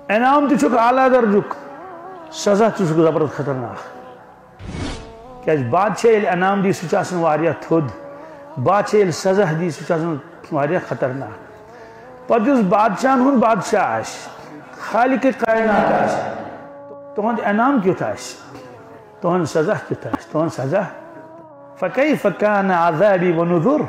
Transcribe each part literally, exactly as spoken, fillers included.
انعام تہ چھک اعلیٰ درجک سزا تہ چھک زبردست خطرناک کیاز بادشاہ ییٚلہِ انعام دی سُہ چھُ آسان واریاہ تھوٚد بادشاہ ییٚلہِ سزا دی سُہ چھُ آسان واریاہ خطرناک پتہٕ یُس بادشاہن ہُنٛد بادشاہ آسہِ خالق کائنات آسہِ تُہُنٛد انعام کیُتھ آسہِ تُہُنٛد سزا کیُتھ آسہِ تُہُنٛد سزا فکیف کان عذابی ونذر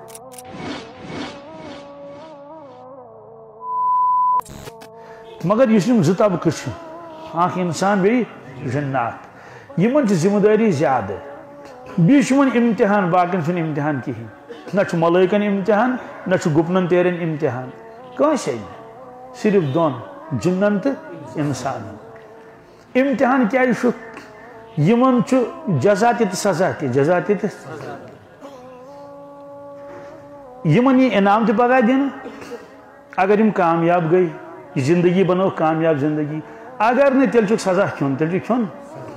مگر یُس یِم زٕ طبقہٕ چھِ اکھ انسان بیٚیہِ جنات یِمن چھِ ذمہٕ دٲری زیادٕ بیٚیہِ چھُ یِمن امتحان باقین چھُنہٕ امتحان کِہیٖنۍ نہ چھُ ملٲیکن امتحان نہ چھُ گُپنن تیرین امتحان کٲنٛسے نہٕ صرف دۄن جِنن تہٕ انسانن امتحان کیازِ چھُکھ یِمن چھُ جزا تہِ تہٕ سزا تہِ جزا تہِ تہٕ یِمن یی انعام تہِ پگاہ دِنہٕ اگر یِم کامیاب گٔے یہ زندگی بنو کامیاب زندگی اگر نہ تیٚلہِ چھُکھ سزا کھیوٚن تیٚلہِ چھُ کھیوٚن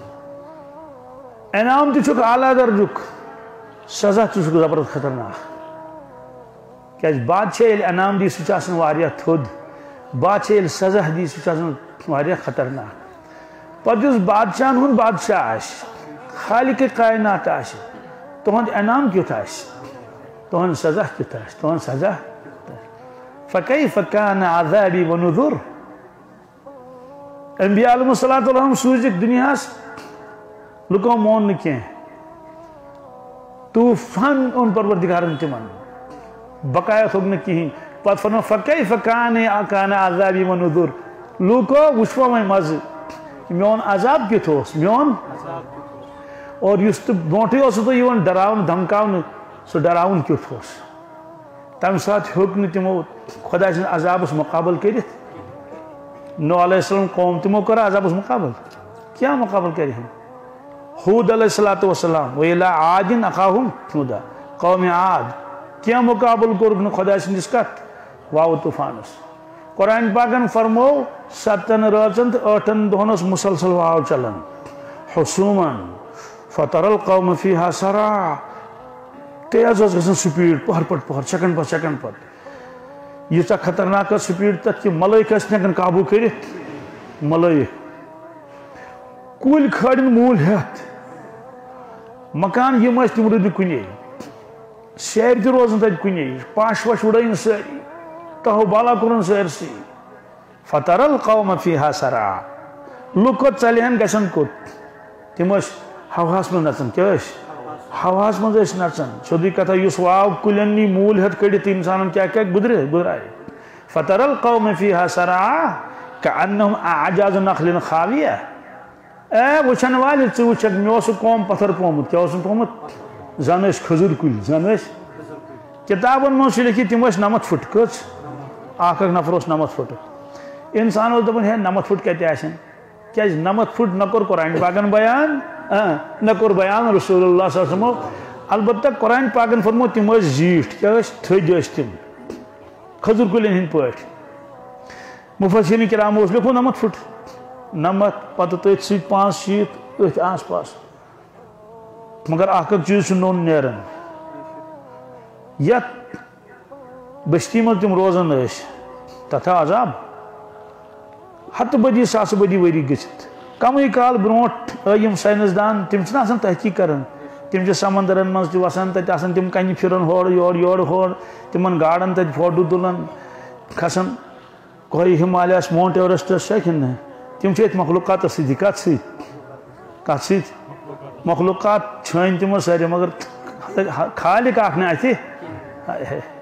انعام تہ چھُکھ اعلیٰ درجُک سزا تہ چھُکھ زبردست خطرناک کیاز بادشاہ ییٚلہِ انعام دی سُہ چھُ آسان واریاہ تھوٚد بادشاہ ییٚلہِ سزا دی سُہ چھُ آسان واریاہ خطرناک پتہٕ یُس بادشاہن ہُنٛد بادشاہ آسہِ خالق کائنات آسہِ تُہُنٛد انعام کیُتھ آسہِ تُہُنٛد سزا کیُتھ آسہِ تُہُنٛد سزا فکیف کان عذابی ونذر انبیاء علیہ الصلوۃ والسلام سوٗزِکھ دُنیاہس لُکو مون نہٕ کینٛہہ طوٗفان اوٚن پروردگارن تِمن بقایا تھوٚک نہٕ کِہیٖنۍ پتہٕ فرمو فکیف کان کان عذابی ونذر لوٗکو وٕچھوا وۄنۍ مزٕ میون عذاب کیُتھ اوس میون اور یُس تہٕ برونٛٹھٕے اوسوٕ تۄہہِ یِوان ڈراونہٕ دھمکاونہٕ سُہ ڈراوُن کیُتھ اوس تمہِ ساتہٕ ہیوٚک نہٕ تِمو خۄدا سٕنٛدِ عذابس مُقابل کٔرِتھ نوح علیہ السلام قوم تِمو کوٚر عذابس مُقابل کیٛاہ مُقابل کرِہن ہوٗد علیہ الصلوۃ والسلام وإلی عادٍ أخاهم ہُودا قومِ عاد کینٛہہ مُقابل کوٚرُکھ نہٕ خۄدا سٕنٛدِس کتھ واوٕ طوٗفانس قرآن پاکن فرمو ستن رٲژن تہٕ ٲٹھن دۄہن اوس مسلسل واو چلان حسوٗمن فتر القوم فیہا سرا تیز ٲس گژھان سپیٖڈ پہر پتہٕ پہر سیکنڈ پتہٕ سیکنڈ پتہٕ ییٖژاہ خطرناک ٲس سپیٖڈ تتھ کہِ ملٲیک ٲسۍ نہٕ ہٮ۪کان قابوٗ کٔرِتھ ملٲیک کُلۍ کھٲڑِن موٗل ہٮ۪تھ مکان یِم ٲسۍ تِم روٗدۍ نہٕ کُنے سیرِ تہِ روزن تتہِ کُنے پش وش وُڑٲیِن سٲری تہو بالا کوٚرُن سٲرسٕے فتر القوم فیہا سرا لُکھ کوٚت ژلہِ ہن گژھن کوٚت تِم ٲسۍ ہوہس منٛز نژان کیٛاہ ٲسۍ ہوہس منٛز ٲسۍ نژان سیوٚدُے کتھا یُس واو کُلٮ۪ن نی موٗل ہٮ۪تھ کٔڑِتھ انسانن کیٛاہ کیٛاہ گُدرے گُدرایہِ فتر القوم فیہا سرا کأنہم اعجاز نخل خاویہ اے وٕچھن والہِ ژٕ وٕچھکھ مےٚ اوس سُہ قوم پتھر پومُت کیٛاہ اوسُن پومُت زن ٲسۍ کھٔزٕر کُلۍ زن ٲسۍ کِتابن منٛز چھُ لیکھِتھ تِم ٲسۍ نمتھ پھٕٹ کٔژ اکھ اکھ نفر اوس نمتھ پھٕٹہٕ انسان اوس دپان ہے نمتھ پھٕٹ کتہِ آسن کیٛازِ نمتھ پھٕٹ نہ کوٚر قرآن پاکن بیان نہ کوٚر بیان رسول اللہ صلی اللہ علیہ وسلمو البتہ قرآن پاکن فرمو تِم ٲسۍ زیٖٹھ کیٛاہ ٲسۍ تھٔدۍ ٲسۍ تِم کھٔزٕر کُلٮ۪ن ہٕنٛدۍ پٲٹھۍ مُفسِریٖن کِرامو اوس لیوٚکھمُت نمتھ پھٕٹ نمتھ پتہٕ تٔتھۍ سۭتۍ پانٛژھ شیٖتھ أتھۍ آس پاس مگر اکھ اکھ چیٖز چھُ نوٚن نیران یتھ بستی منٛز تِم روزان ٲسۍ تتھ آو عذاب ہتہٕ بٔدی ساسہٕ بٔدی ؤری گٔژھِتھ کمٕے کال برونٛٹھ آے یِم ساینس دان تِم چھِنہ آسان تحقیٖق کران تِم چھِ سمندرن منٛز تہِ وسان تتہِ آسان تِم کنہِ پھِران ہورٕ یورٕ یورٕ ہورٕ تِمن گاڈن تتہِ فوٹو تُلان کھسان کوہِ ہمالیہس ماوُنٹ ایوریسٹس چھا کِنہٕ نہ تِم چھِ أتھۍ مخلوقاتس سۭتی کتھ سۭتۍ کتھ سۭتۍ مخلوقات چھٲنۍ تِمو سٲری مگر خالق اکھ نہٕ اتھِ